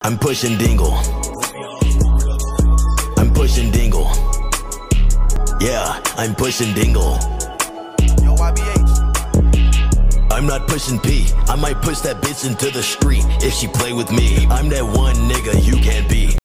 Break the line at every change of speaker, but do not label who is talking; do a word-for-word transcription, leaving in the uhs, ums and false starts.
I'm pushing dingle. I'm pushing dingle. Yeah, I'm pushing dingle.
Yo, Y B H.
I'm not pushing P. I might push that bitch into the street if she play with me. I'm that one nigga you can't be.